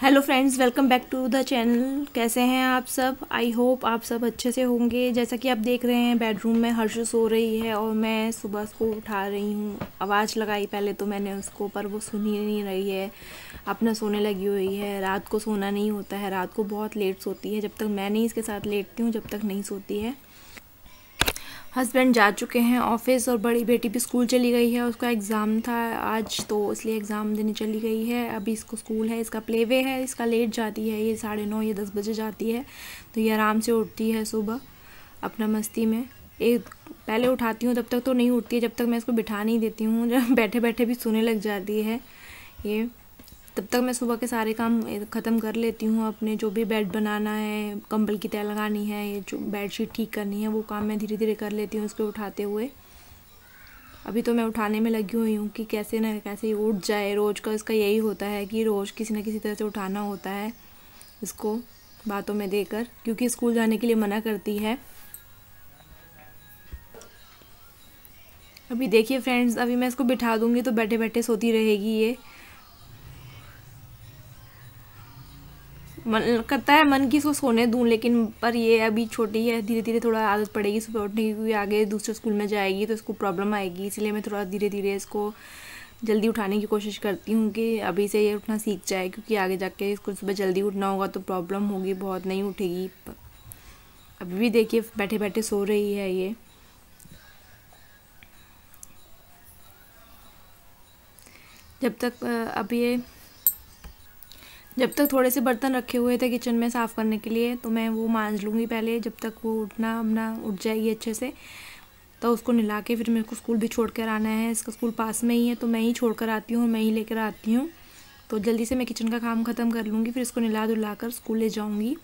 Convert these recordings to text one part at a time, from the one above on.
Hello friends, welcome back to the channel. कैसे हैं आप सब? आई होप आप सब अच्छे से होंगे। जैसा कि आप देख रहे हैं, बेडरूम में हर्ष सो रही है और मैं सुबह उसको उठा रही हूँ। आवाज़ लगाई पहले तो मैंने उसको, पर वो सुन ही नहीं रही है, अपना सोने लगी हुई है। रात को सोना नहीं होता है, रात को बहुत लेट सोती है। जब तक मैं नहीं इसके साथ लेटती हूँ जब तक नहीं सोती है। हस्बैंड जा चुके हैं ऑफिस और बड़ी बेटी भी स्कूल चली गई है। उसका एग्ज़ाम था आज, तो इसलिए एग्ज़ाम देने चली गई है। अभी इसको स्कूल है, इसका प्ले वे है, इसका लेट जाती है, ये 9:30 या 10 बजे जाती है। तो ये आराम से उठती है सुबह अपना मस्ती में। एक पहले उठाती हूँ तब तक तो नहीं उठती है, जब तक मैं इसको बिठा नहीं देती हूँ। जब बैठे बैठे भी सोने लग जाती है ये। तब तक मैं सुबह के सारे काम ख़त्म कर लेती हूँ अपने। जो भी बेड बनाना है, कंबल की तह लगानी है, ये जो बेडशीट ठीक करनी है, वो काम मैं धीरे धीरे कर लेती हूँ इसको उठाते हुए। अभी तो मैं उठाने में लगी हुई हूँ कि कैसे ना कैसे ये उठ जाए। रोज़ का इसका यही होता है कि रोज़ किसी न किसी तरह से उठाना होता है इसको बातों में देकर, क्योंकि स्कूल जाने के लिए मना करती है। अभी देखिए फ्रेंड्स, अभी मैं इसको बिठा दूँगी तो बैठे बैठे सोती रहेगी ये। मन करता है मन की इसको सोने दूं, लेकिन पर ये अभी छोटी है, धीरे धीरे थोड़ा आदत पड़ेगी सुबह उठने की, क्योंकि आगे दूसरे स्कूल में जाएगी तो इसको प्रॉब्लम आएगी। इसलिए मैं थोड़ा धीरे धीरे इसको जल्दी उठाने की कोशिश करती हूँ कि अभी से ये उठना सीख जाए, क्योंकि आगे जाके इसको सुबह जल्दी उठना होगा तो प्रॉब्लम होगी, बहुत नहीं उठेगी। अभी भी देखिए बैठे बैठे सो रही है ये। जब तक थोड़े से बर्तन रखे हुए थे किचन में साफ़ करने के लिए, तो मैं वो मांज लूँगी पहले, जब तक वो उठ जाएगी अच्छे से। तो उसको नहला के फिर मेरे को स्कूल भी छोड़ कर आना है। इसका स्कूल पास में ही है, तो मैं ही छोड़ कर आती हूँ, मैं ही लेकर आती हूँ। तो जल्दी से मैं किचन का काम ख़त्म कर लूँगी, फिर इसको नहला धुला कर स्कूल ले जाऊँगी।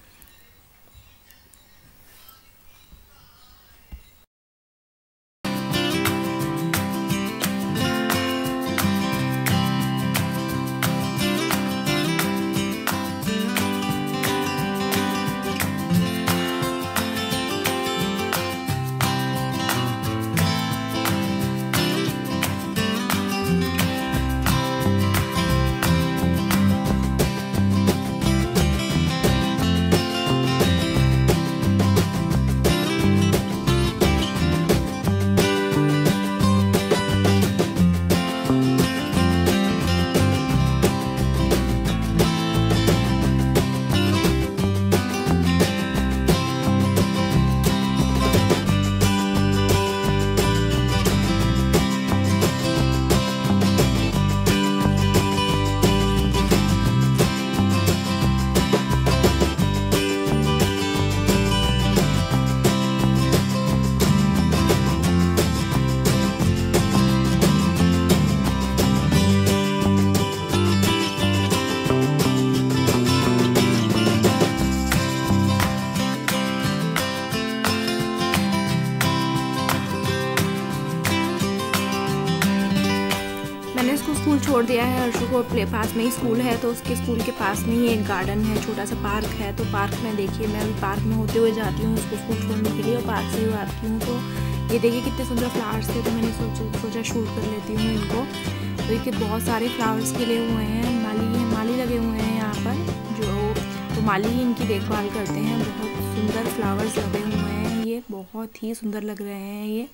मैंने इसको स्कूल छोड़ दिया है। हर्षु को पास में ही स्कूल है, तो उसके स्कूल के पास में ही एक गार्डन है, छोटा सा पार्क है। तो पार्क में देखिए मैं अभी पार्क में होते हुए जाती हूँ उसको स्कूल छोड़ने के लिए, और पार्क से ही आती हूँ। तो ये देखिए कितने सुंदर फ्लावर्स थे, तो मैंने सोचा शूट कर लेती हूँ इनको। तो ये बहुत सारे फ्लावर्स खिले हुए हैं, माली लगे हुए हैं यहाँ पर, तो माली ही इनकी देखभाल करते हैं। बहुत सुंदर फ्लावर्स लगे हुए हैं, ये बहुत ही सुंदर लग रहे हैं। ये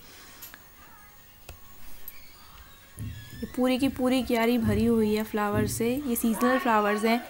पूरी की पूरी क्यारी भरी हुई है फ्लावर से। ये सीजनल फ्लावर्स हैं।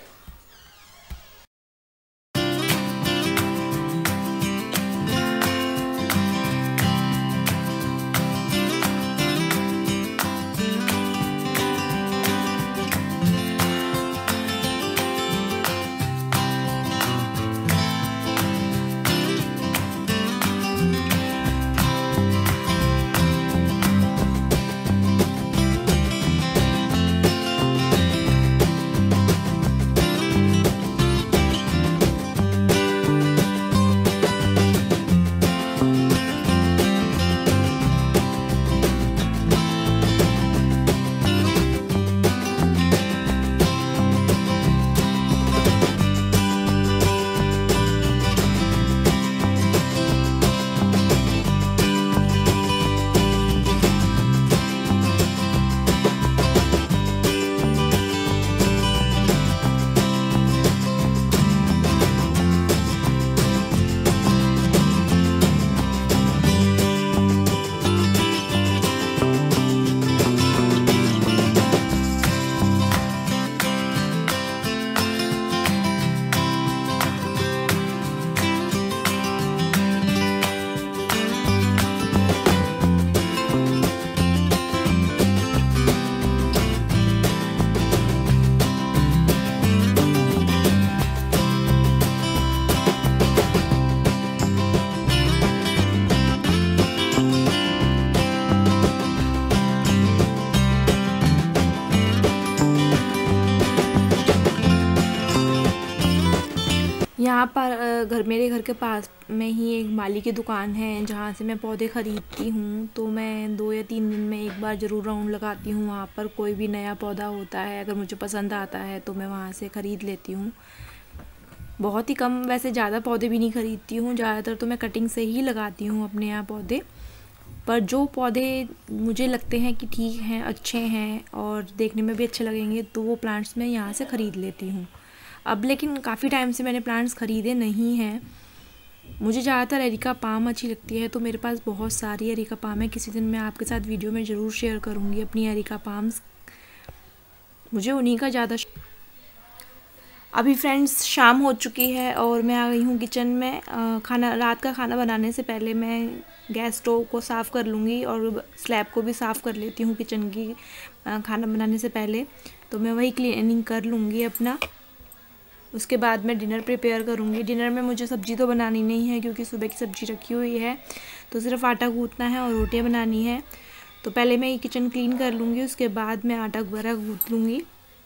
यहाँ पर मेरे घर के पास में ही एक माली की दुकान है जहाँ से मैं पौधे ख़रीदती हूँ। तो मैं 2 या 3 दिन में एक बार ज़रूर राउंड लगाती हूँ वहाँ पर। कोई भी नया पौधा होता है अगर मुझे पसंद आता है तो मैं वहाँ से ख़रीद लेती हूँ। बहुत ही कम, वैसे ज़्यादा पौधे भी नहीं ख़रीदती हूँ, ज़्यादातर तो मैं कटिंग से ही लगाती हूँ अपने यहाँ पौधे। पर जो पौधे मुझे लगते हैं कि ठीक हैं, अच्छे हैं और देखने में भी अच्छे लगेंगे तो वो प्लांट्स मैं यहाँ से ख़रीद लेती हूँ। अब लेकिन काफ़ी टाइम से मैंने प्लांट्स ख़रीदे नहीं हैं। मुझे ज़्यादातर एरिका पाम अच्छी लगती है, तो मेरे पास बहुत सारी एरिका पाम है। किसी दिन मैं आपके साथ वीडियो में ज़रूर शेयर करूँगी अपनी एरिका पाम्स। मुझे उन्हीं का ज़्यादा। अभी फ्रेंड्स शाम हो चुकी है और मैं आ गई हूँ किचन में। रात का खाना बनाने से पहले मैं गैस स्टोव को साफ़ कर लूँगी और स्लैब को भी साफ़ कर लेती हूँ किचन की खाना बनाने से पहले। तो मैं वही क्लीनिंग कर लूँगी अपना। उसके बाद मैं डिनर प्रिपेयर करूँगी। डिनर में मुझे सब्ज़ी तो बनानी नहीं है क्योंकि सुबह की सब्ज़ी रखी हुई है, तो सिर्फ आटा गूँथना है और रोटियाँ बनानी है। तो पहले मैं ये किचन क्लीन कर लूँगी, उसके बाद मैं आटा वगैरह गूँथ लूँगी।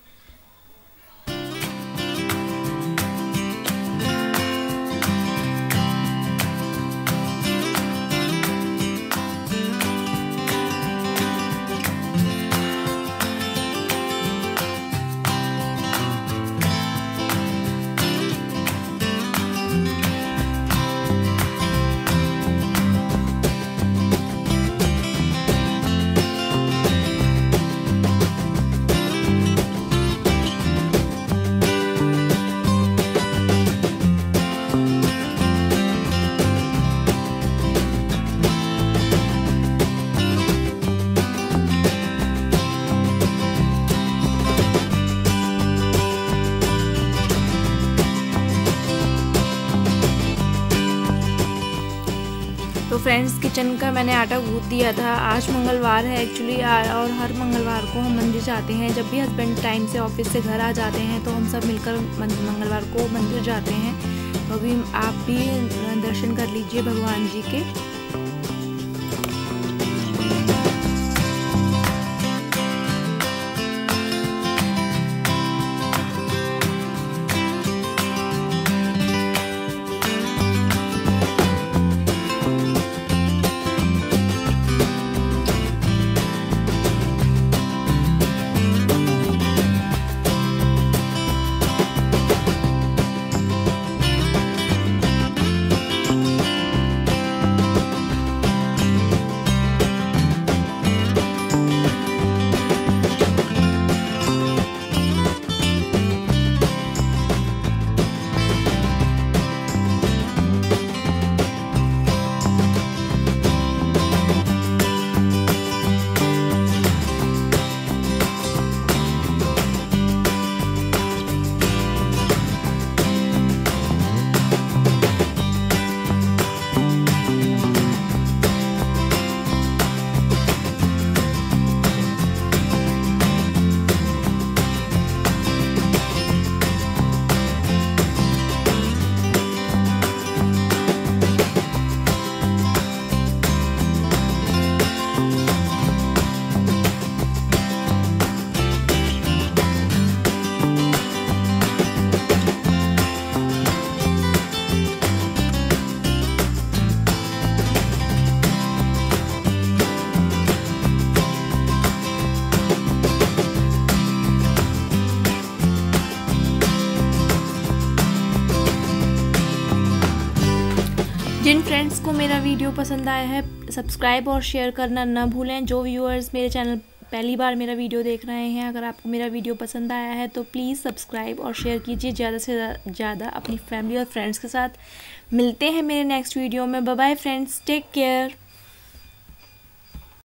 तो फ्रेंड्स किचन का मैंने आटा गूँथ दिया था। आज मंगलवार है एक्चुअली, और हर मंगलवार को हम मंदिर जाते हैं। जब भी हस्बैंड टाइम से ऑफिस से घर आ जाते हैं तो हम सब मिलकर मंगलवार को मंदिर जाते हैं। तो अभी आप भी दर्शन कर लीजिए भगवान जी के। जिन फ्रेंड्स को मेरा वीडियो पसंद आया है सब्सक्राइब और शेयर करना ना भूलें। जो व्यूअर्स मेरे चैनल पहली बार मेरा वीडियो देख रहे हैं, अगर आपको मेरा वीडियो पसंद आया है तो प्लीज़ सब्सक्राइब और शेयर कीजिए ज़्यादा से ज़्यादा अपनी फैमिली और फ्रेंड्स के साथ। मिलते हैं मेरे नेक्स्ट वीडियो में। Bye bye friends, take care.